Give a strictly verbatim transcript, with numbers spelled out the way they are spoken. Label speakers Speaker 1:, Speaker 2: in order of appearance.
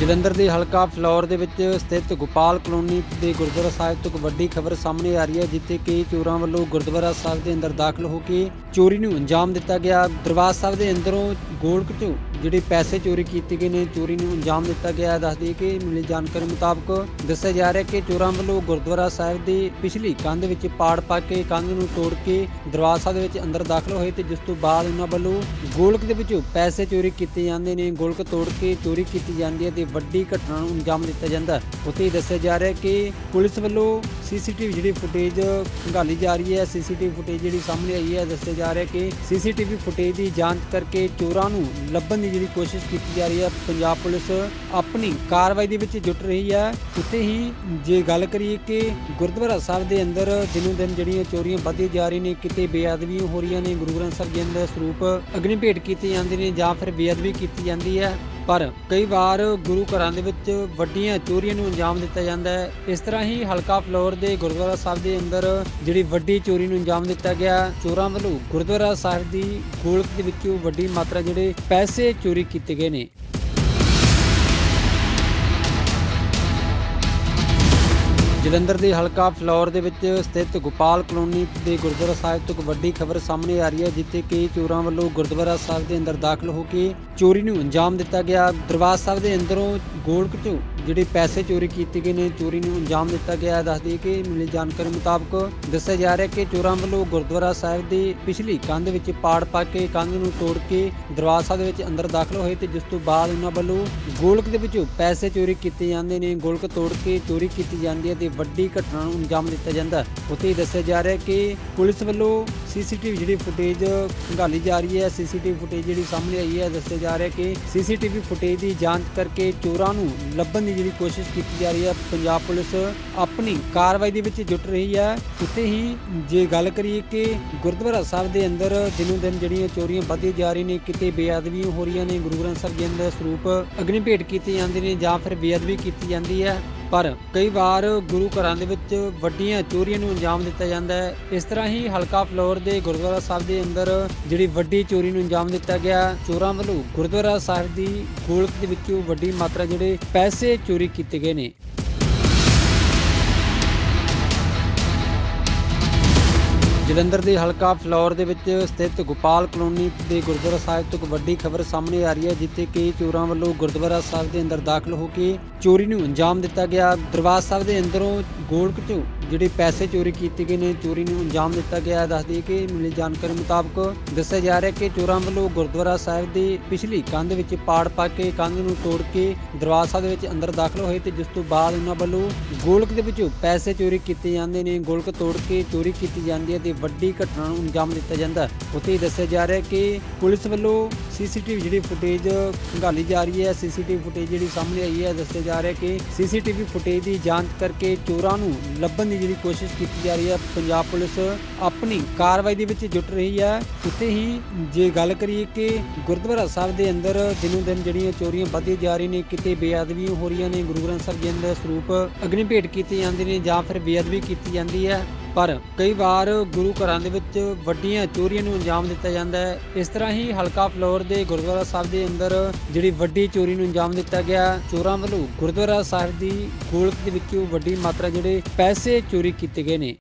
Speaker 1: ਜਲੰਧਰ ਦੇ ਹਲਕਾ ਫਲੌਰ ਦੇ ਵਿੱਚ ਸਥਿਤ ਗੋਪਾਲ ਕਲੋਨੀ ਦੇ ਗੁਰਦੁਆਰਾ ਸਾਹਿਬ ਤੋਂ ਇੱਕ ਵੱਡੀ ਖਬਰ ਸਾਹਮਣੇ ਆ ਰਹੀ ਹੈ, ਜਿੱਥੇ ਕਿ ਚੋਰਾਂ ਵੱਲੋਂ ਗੁਰਦੁਆਰਾ ਸਾਹਿਬ ਦੇ ਅੰਦਰ ਦਾਖਲ ਹੋ ਕੇ ਚੋਰੀ ਨੂੰ ਅੰਜਾਮ ਦਿੱਤਾ ਗਿਆ। ਦਰਬਾਰ ਸਾਹਿਬ ਦੇ ਅੰਦਰੋਂ ਗੋਲਕ ਚੋਂ ਜਿਹੜੇ ਪੈਸੇ ਚੋਰੀ ਕੀਤੇ ਗਏ ਨੇ, ਚੋਰੀ ਨੂੰ ਅੰਜਾਮ ਦਿੱਤਾ ਗਿਆ। ਦੱਸ ਦਈਏ ਕਿ ਮਿਲੀ ਜਾਣਕਾਰੀ ਮੁਤਾਬਕ ਦੱਸਿਆ ਜਾ ਰਿਹਾ ਕਿ ਚੋਰਾਂ ਵੱਲੋਂ ਗੁਰਦੁਆਰਾ ਸਾਹਿਬ ਦੀ ਪਿਛਲੀ ਕੰਧ ਵਿੱਚ ਪਾੜ ਪਾ ਕੇ ਕੰਧ ਨੂੰ ਤੋੜ ਕੇ ਦਰਬਾਰ ਸਾਹਿਬ ਦੇ ਵਿੱਚ ਅੰਦਰ ਦਾਖਲ ਹੋਏ, ਤੇ ਜਿਸ ਤੋਂ ਬਾਅਦ ਉਹਨਾਂ ਵੱਲੋਂ ਗੋਲਕ ਦੇ ਵਿੱਚੋਂ ਪੈਸੇ ਚੋਰੀ ਕੀਤੇ ਜਾਂਦੇ ਨੇ। ਗੋਲਕ ਤੋੜ ਕੇ ਚੋਰੀ ਕੀਤੀ ਜਾਂਦੀ ਹੈ ਤੇ ਵੱਡੀ ਘਟਨਾ ਨੂੰ ਅੰਜਾਮ ਦਿੱਤਾ ਜਾਂਦਾ। ਉੱਥੇ ਹੀ ਦੱਸਿਆ ਜਾ ਰਿਹਾ ਕਿ ਪੁਲਿਸ ਵੱਲੋਂ ਸੀਸੀਟੀਵੀ ਜਿਹੜੀ ਫੁਟੇਜ ਖੰਗਾਲੀ ਜਾ ਰਹੀ ਹੈ। ਸੀਸੀਟੀਵੀ ਫੁਟੇਜ ਜਿਹੜੀ ਸਾਹਮਣੇ ਆਈ ਹੈ, ਦੱਸਿਆ ਜਾ ਰਿਹਾ ਕਿ ਸੀਸੀਟੀਵੀ ਫੁਟੇਜ ਦੀ ਜਾਂਚ ਕਰਕੇ ਚੋਰਾਂ ਨੂੰ ਲੱਭਣ ਦੀ ਜਿਹੜੀ ਕੋਸ਼ਿਸ਼ ਕੀਤੀ ਜਾ ਰਹੀ ਹੈ। ਪੰਜਾਬ ਪੁਲਿਸ ਆਪਣੀ ਕਾਰਵਾਈ ਦੇ ਵਿੱਚ ਜੁਟ ਰਹੀ ਹੈ। ਉੱਥੇ ਹੀ ਜੇ ਗੱਲ ਕਰੀਏ ਕਿ ਗੁਰਦੁਆਰਾ ਸਾਹਿਬ ਦੇ ਅੰਦਰ ਦਿਨੋਂ ਦਿਨ ਜਿਹੜੀਆਂ ਚੋਰੀਆਂ ਵੱਧਦੀ ਜਾ ਰਹੀਆਂ ਨੇ, ਕਿਤੇ ਬੇਅਦਬੀਆਂ ਹੋ ਰਹੀਆਂ ਨੇ, ਗੁਰੂ ਗ੍ਰੰਥ ਸਾਹਿਬ ਜੀ ਦਾ ਸਰੂਪ ਅਗਨੀ ਭੇਟ ਕੀਤੇ ਜਾਂਦੇ ਨੇ ਜਾਂ ਫਿਰ ਬੇਅਦਬੀ ਕੀਤੀ ਜਾਂਦੀ ਹੈ। ਪਰ ਕਈ ਵਾਰ ਗੁਰੂ ਘਰਾਂ ਦੇ ਵਿੱਚ ਵੱਡੀਆਂ ਚੋਰੀਆਂ ਨੂੰ ਅੰਜਾਮ ਦਿੱਤਾ ਜਾਂਦਾ ਹੈ। ਇਸ ਤਰ੍ਹਾਂ ਹੀ ਹਲਕਾ ਫਲੌਰ ਦੇ ਗੁਰਦੁਆਰਾ ਸਾਹਿਬ ਦੇ ਅੰਦਰ ਜਿਹੜੀ ਵੱਡੀ ਚੋਰੀ ਨੂੰ ਅੰਜਾਮ ਦਿੱਤਾ ਗਿਆ। ਚੋਰਾਂ ਵੱਲੋਂ ਗੁਰਦੁਆਰਾ ਸਾਹਿਬ ਦੀ ਗੋਲਕ ਦੇ ਵਿੱਚੋਂ ਵੱਡੀ ਮਾਤਰਾ ਜਿਹੜੇ ਪੈਸੇ ਚੋਰੀ ਕੀਤੇ ਗਏ ਨੇ। ਜਲੰਧਰ ਦੇ ਹਲਕਾ ਫਲੌਰ ਦੇ ਵਿੱਚ ਸਥਿਤ ਗੋਪਾਲ ਕਲੋਨੀ ਦੇ ਗੁਰਦੁਆਰਾ ਸਾਹਿਬ ਤੋਂ ਇੱਕ ਵੱਡੀ ਖਬਰ ਸਾਹਮਣੇ ਆ ਰਹੀ ਹੈ, ਜਿੱਥੇ ਕਿ ਚੋਰਾਂ ਵੱਲੋਂ ਗੁਰਦੁਆਰਾ ਸਾਹਿਬ ਦੇ ਅੰਦਰ ਦਾਖਲ ਹੋ ਕੇ ਚੋਰੀ ਨੂੰ ਅੰਜਾਮ ਦਿੱਤਾ ਗਿਆ। ਦਰਬਾਰ ਸਾਹਿਬ ਦੇ ਅੰਦਰੋਂ ਗੋਲਕ ਚੋਂ ਜਿਹੜੇ ਪੈਸੇ ਚੋਰੀ ਕੀਤੇ ਗਏ ਨੇ, ਚੋਰੀ ਨੂੰ ਅੰਜਾਮ ਦਿੱਤਾ ਗਿਆ। ਦੱਸ ਦਈਏ ਕਿ ਮਿਲੀ ਜਾਣਕਾਰੀ ਮੁਤਾਬਕ ਦੱਸਿਆ ਜਾ ਰਿਹਾ ਕਿ ਚੋਰਾਂ ਵੱਲੋਂ ਗੁਰਦੁਆਰਾ ਸਾਹਿਬ ਦੀ ਪਿਛਲੀ ਕੰਧ ਵਿੱਚ ਪਾੜ ਪਾ ਕੇ ਕੰਧ ਨੂੰ ਤੋੜ ਕੇ ਦਰਬਾਰ ਸਾਹਿਬ ਦੇ ਵਿੱਚ ਅੰਦਰ ਦਾਖਲ ਹੋਏ, ਤੇ ਜਿਸ ਤੋਂ ਬਾਅਦ ਉਹਨਾਂ ਵੱਲੋਂ ਗੋਲਕ ਦੇ ਵਿੱਚੋਂ ਪੈਸੇ ਚੋਰੀ ਕੀਤੇ ਜਾਂਦੇ ਨੇ। ਗੋਲਕ ਤੋੜ ਕੇ ਚੋਰੀ ਕੀਤੀ ਜਾਂਦੀ ਹੈ ਤੇ ਵੱਡੀ ਘਟਨਾ ਨੂੰ ਅੰਜਾਮ ਦਿੱਤਾ ਜਾਂਦਾ। ਉੱਥੇ ਹੀ ਦੱਸਿਆ ਜਾ ਰਿਹਾ ਕਿ ਪੁਲਿਸ ਵੱਲੋਂ ਸੀਸੀਟੀਵੀ ਜਿਹੜੀ ਫੁਟੇਜ ਖੰਗਾਲੀ ਜਾ ਰਹੀ ਹੈ। ਸੀਸੀਟੀਵੀ ਫੁਟੇਜ ਜਿਹੜੀ ਸਾਹਮਣੇ ਆਈ ਹੈ, ਦੱਸਿਆ ਜਾ ਰਿਹਾ ਕਿ ਸੀਸੀਟੀਵੀ ਫੁਟੇਜ ਦੀ ਜਾਂਚ ਕਰਕੇ ਚੋਰਾਂ ਨੂੰ ਲੱਭਣ ਦੀ ਜਿਹੜੀ ਕੋਸ਼ਿਸ਼ ਕੀਤੀ ਜਾ ਰਹੀ ਹੈ। ਪੰਜਾਬ ਪੁਲਿਸ ਆਪਣੀ ਕਾਰਵਾਈ ਦੇ ਵਿੱਚ ਜੁਟ ਰਹੀ ਹੈ। ਉੱਥੇ ਹੀ ਜੇ ਗੱਲ ਕਰੀਏ ਕਿ ਗੁਰਦੁਆਰਾ ਸਾਹਿਬ ਦੇ ਅੰਦਰ ਦਿਨੋਂ ਦਿਨ ਜਿਹੜੀਆਂ ਚੋਰੀਆਂ ਵੱਧਦੀ ਜਾ ਰਹੀਆਂ ਨੇ, ਕਿਤੇ ਬੇਅਦਬੀਆਂ ਹੋ ਰਹੀਆਂ ਨੇ, ਗੁਰੂ ਗ੍ਰੰਥ ਸਾਹਿਬ ਜੀ ਦਾ ਸਰੂਪ ਅਗਨੀ ਭੇਟ ਕੀਤੇ ਜਾਂਦੇ ਨੇ ਜਾਂ ਫਿਰ ਬੇਅਦਬੀ ਕੀਤੀ ਜਾਂਦੀ ਹੈ। ਪਰ ਕਈ ਵਾਰ ਗੁਰੂ ਘਰਾਂ ਦੇ ਵਿੱਚ ਵੱਡੀਆਂ ਚੋਰੀਆਂ ਨੂੰ ਅੰਜਾਮ ਦਿੱਤਾ ਜਾਂਦਾ ਹੈ। ਇਸ ਤਰ੍ਹਾਂ ਹੀ ਹਲਕਾ ਫਲੌਰ ਦੇ ਗੁਰਦੁਆਰਾ ਸਾਹਿਬ ਦੇ ਅੰਦਰ ਜਿਹੜੀ ਵੱਡੀ ਚੋਰੀ ਨੂੰ ਅੰਜਾਮ ਦਿੱਤਾ ਗਿਆ। ਚੋਰਾਂ ਵੱਲੋਂ ਗੁਰਦੁਆਰਾ ਸਾਹਿਬ ਦੀ ਗੋਲਕ ਦੇ ਵਿੱਚੋਂ ਵੱਡੀ ਮਾਤਰਾ ਜਿਹੜੇ ਪੈਸੇ ਚੋਰੀ ਕੀਤੇ ਗਏ ਨੇ। ਜਲੰਧਰ ਦੇ ਹਲਕਾ ਫਲੌਰ ਦੇ ਵਿੱਚ ਸਥਿਤ ਗੋਪਾਲ ਕਲੋਨੀ ਦੇ ਗੁਰਦੁਆਰਾ ਸਾਹਿਬ ਤੋਂ ਇੱਕ ਵੱਡੀ ਖਬਰ ਸਾਹਮਣੇ ਆ ਰਹੀ ਹੈ, ਜਿੱਥੇ ਕਿ ਚੋਰਾਂ ਵੱਲੋਂ ਗੁਰਦੁਆਰਾ ਸਾਹਿਬ ਦੇ ਅੰਦਰ ਦਾਖਲ ਹੋ ਕੇ ਚੋਰੀ ਨੂੰ ਅੰਜਾਮ ਦਿੱਤਾ ਗਿਆ। ਦਰਬਾਰ ਸਾਹਿਬ ਦੇ ਅੰਦਰੋਂ ਗੋਲਕ ਚੋਂ ਜਿਹੜੇ ਪੈਸੇ ਚੋਰੀ ਕੀਤੇ ਗਏ ਨੇ, ਚੋਰੀ ਨੂੰ ਅੰਜਾਮ ਦਿੱਤਾ ਗਿਆ। ਦੱਸ ਦਈਏ ਕਿ ਮਿਲੀ ਜਾਣਕਾਰੀ ਮੁਤਾਬਕ ਦੱਸਿਆ ਜਾ ਰਿਹਾ ਕਿ ਚੋਰਾਂ ਵੱਲੋਂ ਗੁਰਦੁਆਰਾ ਸਾਹਿਬ ਦੀ ਪਿਛਲੀ ਕੰਧ ਵਿੱਚ ਪਾੜ ਪਾ ਕੇ ਕੰਧ ਨੂੰ ਤੋੜ ਕੇ ਦਰਬਾਰ ਸਾਹਿਬ ਦੇ ਵਿੱਚ ਅੰਦਰ ਦਾਖਲ ਹੋਏ, ਤੇ ਜਿਸ ਤੋਂ ਬਾਅਦ ਉਹਨਾਂ ਵੱਲੋਂ ਗੋਲਕ ਦੇ ਵਿੱਚੋਂ ਪੈਸੇ ਚੋਰੀ ਕੀਤੇ ਜਾਂਦੇ ਨੇ। ਗੋਲਕ ਤੋੜ ਕੇ ਚੋਰੀ ਕੀਤੀ ਜਾਂਦੀ ਹੈ ਤੇ ਵੱਡੀ ਘਟਨਾ ਨੂੰ ਅੰਜਾਮ ਦਿੱਤਾ ਜਾਂਦਾ। ਉੱਥੇ ਹੀ ਦੱਸਿਆ ਜਾ ਰਿਹਾ ਕਿ ਪੁਲਿਸ ਵੱਲੋਂ ਸੀਸੀਟੀਵੀ ਜਿਹੜੀ ਫੁਟੇਜ ਖੰਗਾਲੀ ਜਾ ਰਹੀ ਹੈ। ਸੀਸੀਟੀਵੀ ਫੁਟੇਜ ਜਿਹੜੀ ਸਾਹਮਣੇ ਆਈ ਹੈ, ਦੱਸਿਆ ਜਾ ਰਿਹਾ ਕਿ ਸੀਸੀਟੀਵੀ ਫੁਟੇਜ ਦੀ ਜਾਂਚ ਕਰਕੇ ਚੋਰਾਂ ਨੂੰ ਲੱਭਣ ਦੀ ਜਿਹੜੀ ਕੋਸ਼ਿਸ਼ ਕੀਤੀ ਜਾ ਰਹੀ ਹੈ। ਪੰਜਾਬ ਪੁਲਿਸ ਆਪਣੀ ਕਾਰਵਾਈ ਦੇ ਵਿੱਚ ਜੁਟ ਰਹੀ ਹੈ। ਉੱਥੇ ਹੀ ਜੇ ਗੱਲ ਕਰੀਏ ਕਿ ਗੁਰਦੁਆਰਾ ਸਾਹਿਬ ਦੇ ਅੰਦਰ ਦਿਨੋਂ ਦਿਨ ਜਿਹੜੀਆਂ ਚੋਰੀਆਂ ਵੱਧਦੀ ਜਾ ਰਹੀਆਂ ਨੇ, ਕਿਤੇ ਬੇਅਦਬੀਆਂ ਹੋ ਰਹੀਆਂ ਨੇ, ਗੁਰੂ ਗ੍ਰੰਥ ਸਾਹਿਬ ਜੀ ਦਾ ਸਰੂਪ ਅਗਨੀ ਭੇਟ ਕੀਤੇ ਜਾਂਦੇ ਨੇ ਜਾਂ ਫਿਰ ਬੇਅਦਬੀ ਕੀਤੀ ਜਾਂਦੀ ਹੈ। ਪਰ ਕਈ ਵਾਰ ਗੁਰੂ ਘਰਾਂ ਦੇ ਵਿੱਚ ਵੱਡੀਆਂ ਚੋਰੀਆਂ ਨੂੰ ਅੰਜਾਮ ਦਿੱਤਾ ਜਾਂਦਾ ਹੈ। ਇਸ ਤਰ੍ਹਾਂ ਹੀ ਹਲਕਾ ਫਲੌਰ ਦੇ ਗੁਰਦੁਆਰਾ ਸਾਹਿਬ ਦੇ ਅੰਦਰ ਜਿਹੜੀ ਵੱਡੀ ਚੋਰੀ ਨੂੰ ਅੰਜਾਮ ਦਿੱਤਾ ਗਿਆ। ਚੋਰਾਂ ਵੱਲੋਂ ਗੁਰਦੁਆਰਾ ਸਾਹਿਬ ਦੀ ਗੋਲਕ ਦੇ ਵਿੱਚੋਂ ਵੱਡੀ ਮਾਤਰਾ ਜਿਹੜੇ ਪੈਸੇ ਚੋਰੀ ਕੀਤੇ ਗਏ ਨੇ।